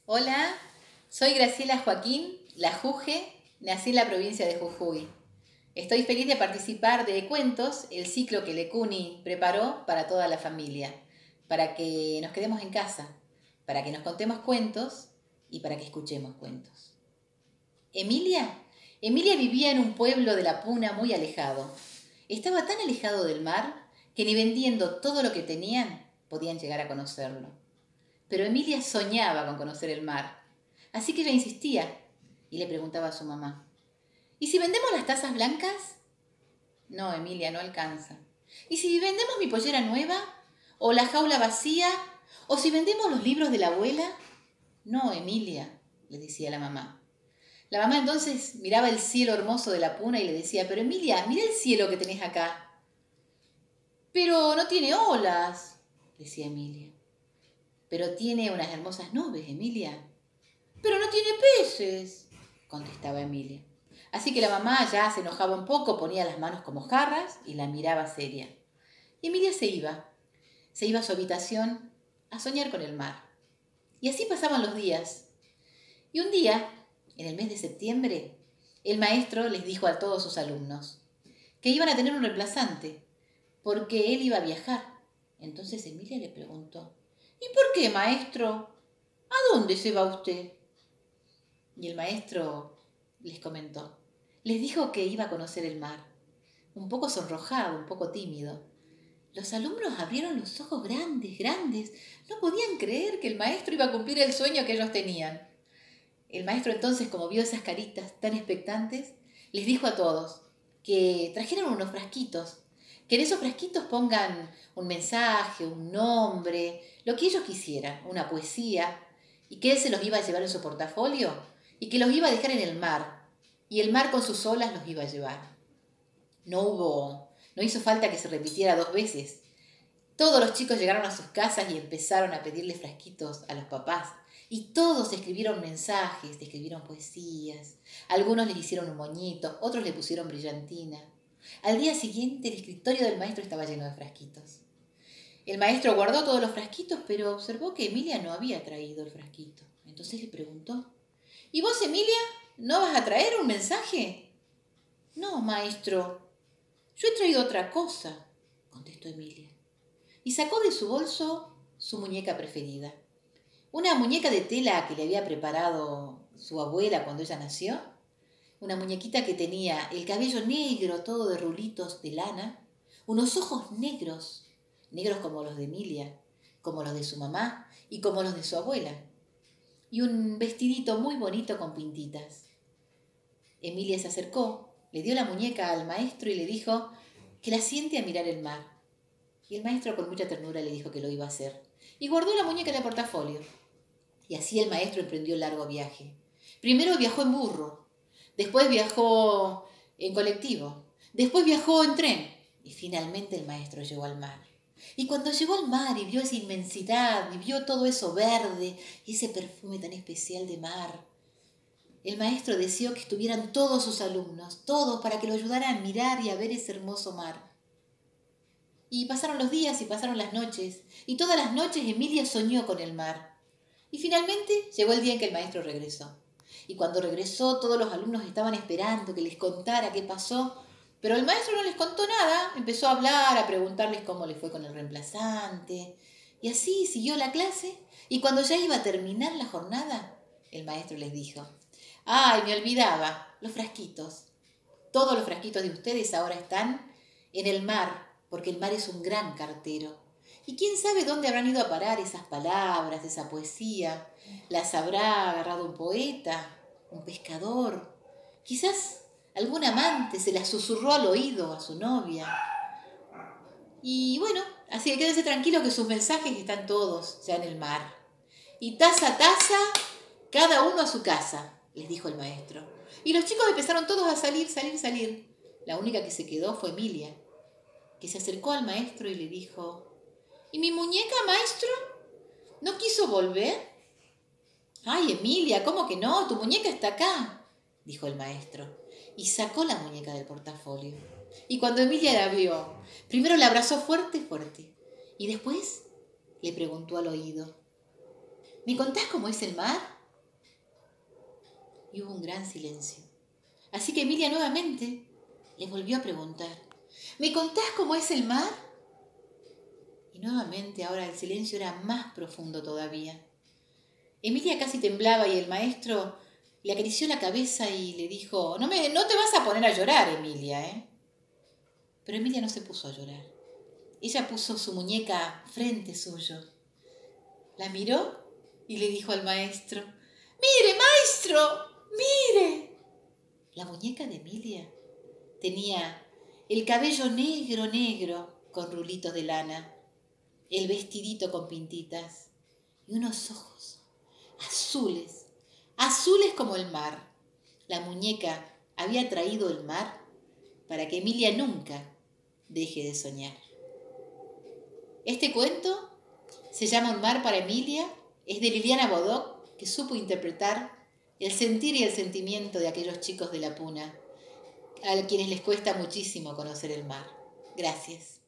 Hola, soy Graciela Joaquín, la Juge, nací en la provincia de Jujuy. Estoy feliz de participar de Cuentos, el ciclo que Lecuni preparó para toda la familia, para que nos quedemos en casa, para que nos contemos cuentos y para que escuchemos cuentos. Emilia, Emilia vivía en un pueblo de la Puna muy alejado. Estaba tan alejado del mar que ni vendiendo todo lo que tenían podían llegar a conocerlo. Pero Emilia soñaba con conocer el mar. Así que ella insistía y le preguntaba a su mamá, ¿y si vendemos las tazas blancas? No, Emilia, no alcanza. ¿Y si vendemos mi pollera nueva? ¿O la jaula vacía? ¿O si vendemos los libros de la abuela? No, Emilia, le decía la mamá. La mamá entonces miraba el cielo hermoso de la Puna y le decía, pero Emilia, mira el cielo que tenés acá. Pero no tiene olas, decía Emilia. Pero tiene unas hermosas nubes, Emilia. Pero no tiene peces, contestaba Emilia. Así que la mamá ya se enojaba un poco, ponía las manos como jarras y la miraba seria. Y Emilia se iba a su habitación a soñar con el mar. Y así pasaban los días. Y un día, en el mes de septiembre, el maestro les dijo a todos sus alumnos que iban a tener un reemplazante, porque él iba a viajar. Entonces Emilia le preguntó, ¿y por qué, maestro? ¿A dónde se va usted? Y el maestro les comentó. Les dijo que iba a conocer el mar. Un poco sonrojado, un poco tímido. Los alumnos abrieron los ojos grandes, grandes. No podían creer que el maestro iba a cumplir el sueño que ellos tenían. El maestro entonces, como vio esas caritas tan expectantes, les dijo a todos que trajeran unos frasquitos, que en esos frasquitos pongan un mensaje, un nombre, lo que ellos quisieran, una poesía, y que él se los iba a llevar en su portafolio y que los iba a dejar en el mar, y el mar con sus olas los iba a llevar. No hizo falta que se repitiera 2 veces. Todos los chicos llegaron a sus casas y empezaron a pedirle frasquitos a los papás. Y todos escribieron mensajes, escribieron poesías. Algunos les hicieron un moñito, otros le pusieron brillantina. Al día siguiente el escritorio del maestro estaba lleno de frasquitos. El maestro guardó todos los frasquitos, pero observó que Emilia no había traído el frasquito. Entonces le preguntó, ¿y vos, Emilia, no vas a traer un mensaje? No, maestro, yo he traído otra cosa, contestó Emilia. Y sacó de su bolso su muñeca preferida. Una muñeca de tela que le había preparado su abuela cuando ella nació. Una muñequita que tenía el cabello negro, todo de rulitos de lana, unos ojos negros, negros como los de Emilia, como los de su mamá y como los de su abuela, y un vestidito muy bonito con pintitas. Emilia se acercó, le dio la muñeca al maestro y le dijo que la siente a mirar el mar. Y el maestro con mucha ternura le dijo que lo iba a hacer. Y guardó la muñeca en el portafolio. Y así el maestro emprendió el largo viaje. Primero viajó en burro, después viajó en colectivo, después viajó en tren y finalmente el maestro llegó al mar. Y cuando llegó al mar y vio esa inmensidad y vio todo eso verde y ese perfume tan especial de mar, el maestro deseó que estuvieran todos sus alumnos, todos para que lo ayudaran a mirar y a ver ese hermoso mar. Y pasaron los días y pasaron las noches, y todas las noches Emilia soñó con el mar. Y finalmente llegó el día en que el maestro regresó. Y cuando regresó, todos los alumnos estaban esperando que les contara qué pasó, pero el maestro no les contó nada, empezó a hablar, a preguntarles cómo le fue con el reemplazante, y así siguió la clase, y cuando ya iba a terminar la jornada, el maestro les dijo, ¡ay, me olvidaba! Los frasquitos. Todos los frasquitos de ustedes ahora están en el mar, porque el mar es un gran cartero. Y quién sabe dónde habrán ido a parar esas palabras, esa poesía. Las habrá agarrado un poeta, un pescador. Quizás algún amante se las susurró al oído a su novia. Y bueno, así que quédense tranquilos que sus mensajes están todos ya en el mar. Y taza a taza, cada uno a su casa, les dijo el maestro. Y los chicos empezaron todos a salir, salir, salir. La única que se quedó fue Emilia, que se acercó al maestro y le dijo, ¿y mi muñeca, maestro? ¿No quiso volver? Ay, Emilia, ¿cómo que no? Tu muñeca está acá, dijo el maestro, y sacó la muñeca del portafolio. Y cuando Emilia la vio, primero la abrazó fuerte, fuerte, y después le preguntó al oído, ¿me contás cómo es el mar? y hubo un gran silencio. Así que Emilia nuevamente le volvió a preguntar: ¿me contás cómo es el mar? Y nuevamente ahora el silencio era más profundo todavía. Emilia casi temblaba y el maestro le acarició la cabeza y le dijo: no te vas a poner a llorar, Emilia, ¿eh? Pero Emilia no se puso a llorar. Ella puso su muñeca frente suyo. La miró y le dijo al maestro: ¡mire, maestro! ¡Mire! La muñeca de Emilia tenía el cabello negro, negro, con rulitos de lana, el vestidito con pintitas y unos ojos azules, azules como el mar. La muñeca había traído el mar para que Emilia nunca deje de soñar. Este cuento se llama Un mar para Emilia, es de Liliana Bodoc, que supo interpretar el sentir y el sentimiento de aquellos chicos de la Puna, a quienes les cuesta muchísimo conocer el mar. Gracias.